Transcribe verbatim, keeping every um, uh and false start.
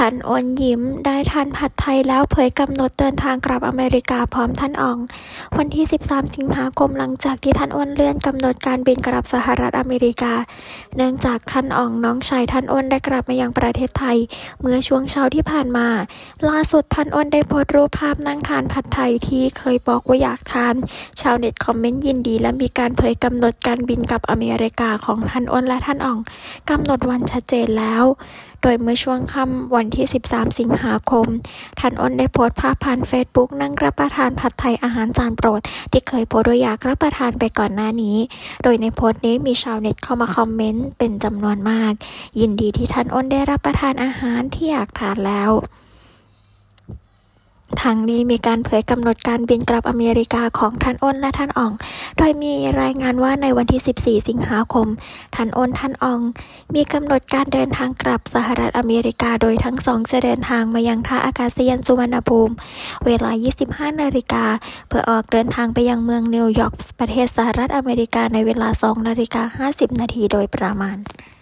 ทันอ้นยิ้มได้ทานผัดไทยแล้วเผยกำหนดเดินทางกลับอเมริกาพร้อมท่านอ๋องวันที่สิบสามสิงหาคมหลังจากที่ท่านอ้นเลื่อนกำหนดการบินกลับสหรัฐอเมริกาเนื่องจากท่านอ๋องน้องชายท่านอ้นได้กลับมายังประเทศไทยเมื่อช่วงเช้าที่ผ่านมาล่าสุดท่านอ้นได้โพสต์รูปภาพนั่งทานผัดไทยที่เคยบอกว่าอยากทานชาวเน็ตคอมเมนต์ยินดีและมีการเผยกำหนดการบินกลับอเมริกาของท่านอ้นและท่านอ๋องกำหนดวันชัดเจนแล้วโดยเมื่อช่วงค่ำวันที่สิบสามสิงหาคมท่านอ้นได้โพสต์ภาพผ่านเฟซบุ๊กนั่งรับประทานผัดไทยอาหารจานโปรดที่เคยโพสต์ว่าอยากรับประทานไปก่อนหน้านี้โดยในโพสต์นี้มีชาวเน็ตเข้ามาคอมเมนต์เป็นจำนวนมากยินดีที่ท่านอ้นได้รับประทานอาหารที่อยากทานแล้วทางนี้มีการเผยกำหนดการบินกลับอเมริกาของท่านอ้นและท่านอ๋องโดยมีรายงานว่าในวันที่สิบสี่สิงหาคมท่านอ้นท่านอ๋องมีกำหนดการเดินทางกลับสหรัฐอเมริกาโดยทั้งสองจะเดินทางมายังท่าอากาศยานสุวรรณภูมิเวลา ยี่สิบห้านาฬิกาเพื่อออกเดินทางไปยังเมืองนิวยอร์กประเทศสหรัฐอเมริกาในเวลา สองนาฬิกาห้าสิบนาทีโดยประมาณ